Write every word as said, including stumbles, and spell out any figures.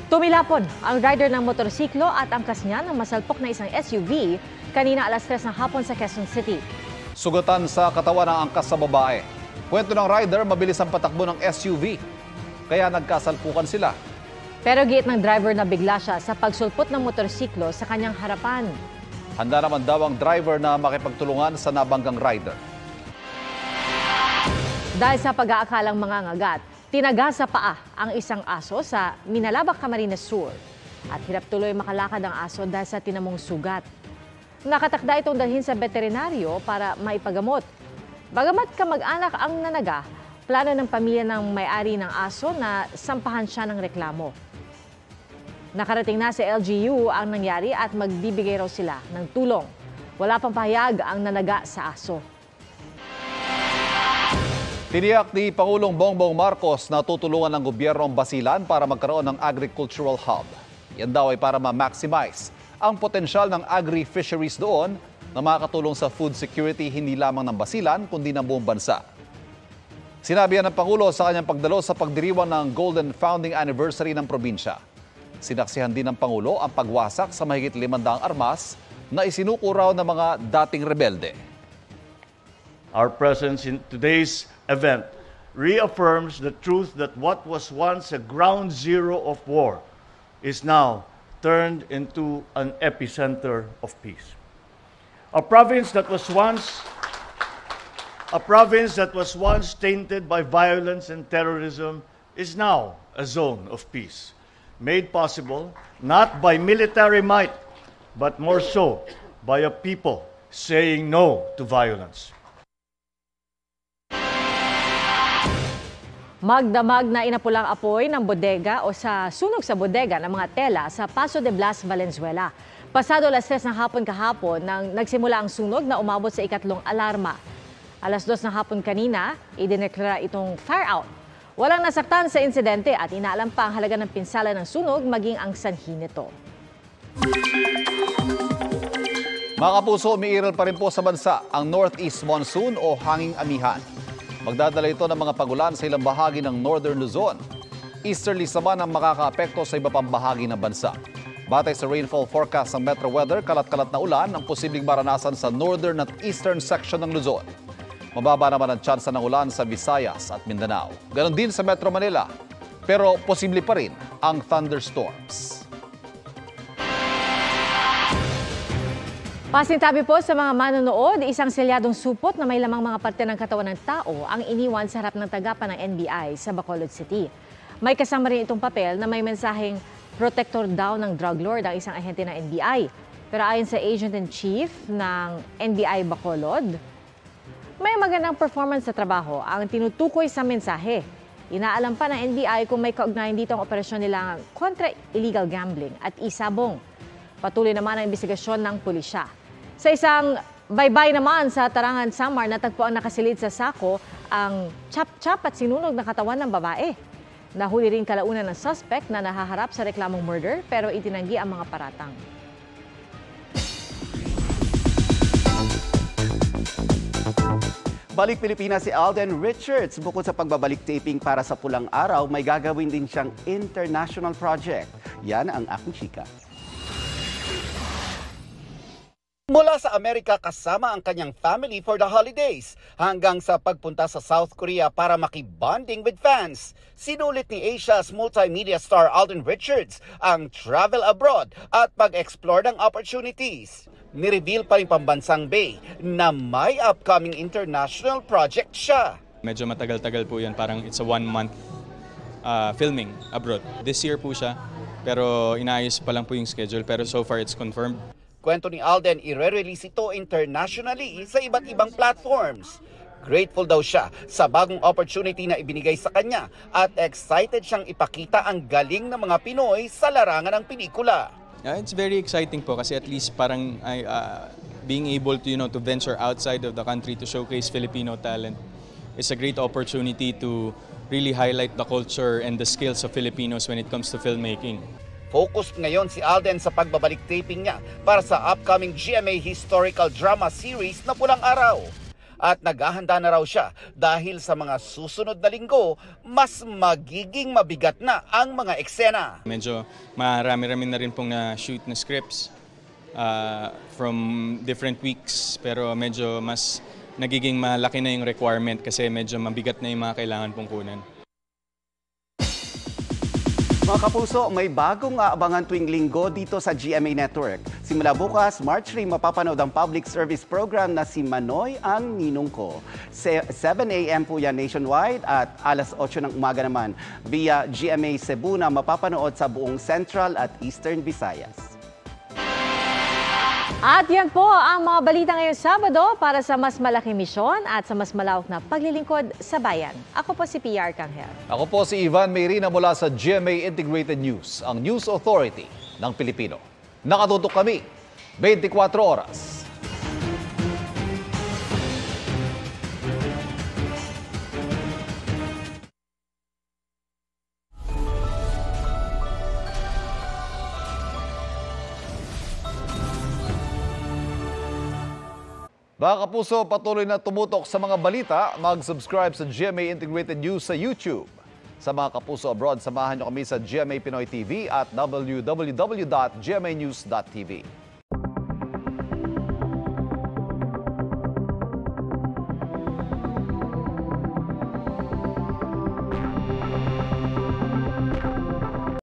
Tumilapon ang rider ng motorsiklo at angkas niya ng masalpok na isang S U V kanina alas tres ng hapon sa Quezon City. Sugatan sa katawan ng angkas sa babae. Kwento ng rider, mabilis ang patakbo ng S U V. Kaya nagkasalpukan sila. Pero giit ng driver na bigla siya sa pagsulpot ng motorsiklo sa kanyang harapan. Handa naman daw ang driver na makipagtulungan sa nabanggang rider. Dahil sa pag-aakalang mangangagat, tinaga sa paa ang isang aso sa Minalabak, Camarines Sur. At hirap tuloy makalakad ang aso dahil sa tinamong sugat. Nakatakda itong dalhin sa veterinaryo para maipagamot. Bagamat kamag-anak ang nanaga, plano ng pamilya ng may-ari ng aso na sampahan siya ng reklamo. Nakarating na sa L G U ang nangyari at magbibigay raw sila ng tulong. Wala pang pahayag ang nanaga sa aso. Tiniyak ni Pangulong Bongbong Marcos na tutulungan ng gobyerno ang Basilan para magkaroon ng agricultural hub. Yan daw ay para ma-maximize ang potensyal ng agri-fisheries doon na makakatulong sa food security hindi lamang ng Basilan kundi ng buong bansa. Sinabi yan ng Pangulo sa kanyang pagdalo sa pagdiriwang ng Golden Founding Anniversary ng probinsya. Sinaksihan din ng Pangulo ang pagwasak sa mahigit limandaang armas na isinuko raw ng mga dating rebelde. Our presence in today's event reaffirms the truth that what was once a ground zero of war is now turned into an epicenter of peace. A province that was once a province that was once tainted by violence and terrorism is now a zone of peace, made possible not by military might, but more so by a people saying no to violence. Magdamag na inapulang apoy ng bodega o sa sunog sa bodega ng mga tela sa Paso de Blas, Valenzuela. Pasado alas tres ng hapon kahapon nang nagsimula ang sunog na umabot sa ikatlong alarma. Alas dos ng hapon kanina, idineklara itong fire out. Walang nasaktan sa insidente at inaalam pa ang halaga ng pinsala ng sunog maging ang sanhi nito. Mga kapuso, umiiral pa rin po sa bansa ang Northeast Monsoon o hanging amihan. Magdadala ito ng mga pagulan sa ilang bahagi ng Northern Luzon. Easterly naman ang makakaapekto sa iba pang bahagi ng bansa. Batay sa rainfall forecast ng Metro Weather, kalat-kalat na ulan ang posibleng maranasan sa northern at eastern section ng Luzon. Mababa naman ang tsansa ng ulan sa Visayas at Mindanao. Ganon din sa Metro Manila. Pero posible pa rin ang thunderstorms. Pasintabi po sa mga manonood, isang selyadong supot na may lamang mga parte ng katawan ng tao ang iniwan sa harap ng tagapan ng N B I sa Bacolod City. May kasama rin itong papel na may mensaheng protector daw ng drug lord ang isang ahente ng N B I. Pero ayon sa Agent-in-Chief ng N B I Bacolod, may magandang performance sa trabaho ang tinutukoy sa mensahe. Inaalam pa ng N B I kung may kaugnayan dito ang operasyon nilang kontra illegal gambling at isabong. Patuloy naman ang investigasyon ng pulisya. Sa isang baybay naman sa Tarangan, Samar, natagpuan nakasilid sa sako ang chap-chap at sinunog na katawan ng babae. Nahuli rin kalaunan ng suspect na nahaharap sa reklamong murder pero itinanggi ang mga paratang. Balik Pilipinas si Alden Richards. Bukod sa pagbabalik taping para sa Pulang Araw, may gagawin din siyang international project. Yan ang aking chika. Mula sa Amerika kasama ang kanyang family for the holidays hanggang sa pagpunta sa South Korea para makibonding with fans. Sinulit ni Asia's multimedia star Alden Richards ang travel abroad at pag-explore ng opportunities. Nireveal pa rin pambansang Bay na may upcoming international project siya. Medyo matagal-tagal po yan, parang it's a one-month uh, filming abroad. This year po siya, pero inaayos pa lang po yung schedule, pero so far it's confirmed. Kwento ni Alden, ire-release ito internationally sa iba't ibang platforms. Grateful daw siya sa bagong opportunity na ibinigay sa kanya at excited siyang ipakita ang galing ng mga Pinoy sa larangan ng pelikula. Uh, it's very exciting po kasi at least parang I, uh, being able to, you know, to venture outside of the country to showcase Filipino talent is a great opportunity to really highlight the culture and the skills of Filipinos when it comes to filmmaking. Focused ngayon si Alden sa pagbabalik taping niya para sa upcoming G M A historical drama series na Pulang Araw. at naghahanda na raw siya dahil sa mga susunod na linggo, mas magiging mabigat na ang mga eksena. Medyo marami-rami na rin pong na-shoot na scripts uh, from different weeks, pero medyo mas nagiging malaki na yung requirement kasi medyo mabigat na yung mga kailangan pong kunan. Mga kapuso, may bagong aabangan tuwing linggo dito sa G M A Network. Simula bukas, March three, mapapanood ang public service program na si Manoy ang Ninong Ko. seven a m po yan nationwide at alas otso ng umaga naman via G M A Cebu na mapapanood sa buong Central at Eastern Visayas. At yan po ang mga balita ngayong Sabado para sa mas malaking misyon at sa mas malawak na paglilingkod sa bayan. Ako po si P R Kanghel. Ako po si Ivan Mayrina mula sa G M A Integrated News, ang News Authority ng Pilipino. Nakatutok kami, twenty-four oras. Mga kapuso, patuloy na tumutok sa mga balita, mag-subscribe sa G M A Integrated News sa YouTube. Sa mga kapuso abroad, samahan niyo kami sa G M A Pinoy T V at w w w dot g m a news dot t v.